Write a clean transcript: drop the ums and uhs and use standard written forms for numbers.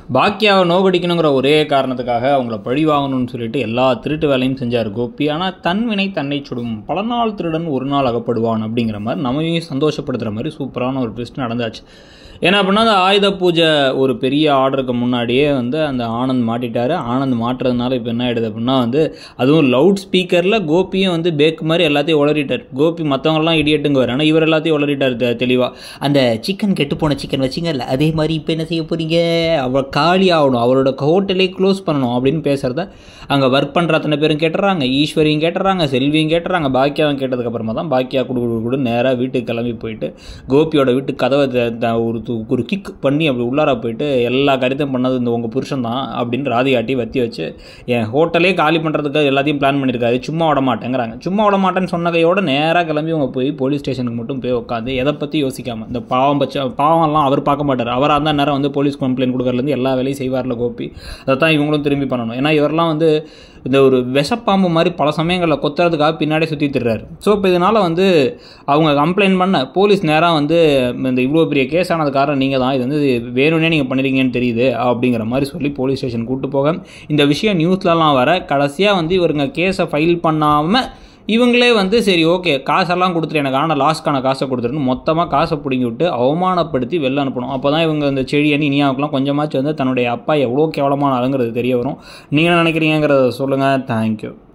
பாக்கியாவை நோகடிக்கணுங்கிற ஒரே காரணத்துக்காக அவங்கள பழி வாங்கணும்னு சொல்லிட்டு எல்லா திருட்டு வேலையும் செஞ்சார் கோபி. ஆனால் தன்வினை தன்னை சுடும், பல நாள் திருடன் ஒரு நாள் அகப்படுவான் அப்படிங்கிற மாதிரி நம்மையும் சந்தோஷப்படுத்துகிற மாதிரி சூப்பரான ஒரு ட்விஸ்ட் நடந்தாச்சு. ஏன்னா அப்படின்னா அந்த ஆயுத பூஜை ஒரு பெரிய ஆர்டருக்கு முன்னாடியே அந்த ஆனந்த் மாட்டிட்டார். ஆனந்த் மாட்டுறதுனால இப்போ என்ன ஆகிடுது அப்படின்னா அதுவும் லவுட் ஸ்பீக்கரில் கோபியும் பேக்கு மாதிரி எல்லாத்தையும் உளறிட்டார். கோபி மற்றவங்களாம் இடியட்டுங்குவார், ஆனால் இவர் எல்லாத்தையும் உளறிட்டார் தெளிவாக. அந்த சிக்கன் கெட்டுப்போன சிக்கன் வச்சிங்கல்ல, அதே மாதிரி இப்போ என்ன செய்ய போகிறீங்க, அவள் காலி ஆகணும், அவரோட ஹோட்டலே க்ளோஸ் பண்ணணும் அப்படின்னு பேசுகிறத அங்கே ஒர்க் பண்ணுற அத்தனை பேரும் கேட்டுறாங்க. ஈஸ்வரியும் கேட்டுறாங்க, செல்வியும் கேட்டுறாங்க. பாக்கியாவும் கேட்டதுக்கப்புறமா தான் பாக்கியா கூட நேராக வீட்டுக்கு கிளம்பி போயிட்டு கோபியோட வீட்டுக்கு கதவை ஒரு கிக் பண்ணி அப்படி உள்ளார போயிட்டு எல்லா காரியத்தையும் பண்ணது உங்கள் புருஷன் தான் அப்படின்னு ராதிகாட்டி வத்தி வச்சு என் ஹோட்டலே காலி பண்ணுறதுக்கு எல்லாத்தையும் பிளான் பண்ணியிருக்காரு, சும்மா விட மாட்டேங்கிறாங்க. சும்மா விட மாட்டேன்னு சொன்னதையோட நேராக கிளம்பி அவங்க போய் போலீஸ் ஸ்டேஷனுக்கு மட்டும் போய் உட்காந்து எதை பற்றி யோசிக்காமல், இந்த பாவம்லாம் அவர் பார்க்க மாட்டார். அவராக அந்த நேரம் போலீஸ் கம்ப்ளைண்ட் கொடுக்கறதுலேருந்து எல்லா வேலையும் செய்வார்ல கோபி. அதை தான் இவங்களும் திரும்பி பண்ணணும். ஏன்னா இவரெல்லாம் இந்த ஒரு விஷப்பாம்பு மாதிரி பல சமயங்களில் கொத்துறதுக்காக பின்னாடி சுற்றி திடுறாரு. ஸோ இப்போ இதனால் அவங்க கம்ப்ளைண்ட் பண்ண போலீஸ் நேராக இந்த இவ்வளோ பெரிய கேஸ் ஆனதுக்காரன் நீங்கள் தான், இது வேணும்னே நீங்கள் பண்ணிருக்கீங்கன்னு தெரியுது அப்படிங்கிற மாதிரி சொல்லி போலீஸ் ஸ்டேஷன் கூப்பிட்டு போக இந்த விஷயம் நியூஸ்லலாம் வர கடைசியாக இவருங்க கேஸை ஃபைல் பண்ணாமல் இவங்களே சரி ஓகே காசெல்லாம் கொடுத்துட்டு எனக்கு லாஸ்க்கான காசை கொடுத்துருன்னு மொத்தமாக காசை பிடிங்கி விட்டு அவமானப்படுத்தி வெளில அனுப்பணும். அப்போ தான் இவங்க இந்த செடியணி இனியாவுக்கெல்லாம் கொஞ்சமாச்சும் தன்னுடைய அப்பா எவ்வளோ கேவலமான ஆளுங்கிறது தெரிய வரும். நீங்கள் நினைக்கிறீங்கிறத சொல்லுங்கள். தேங்க்யூ.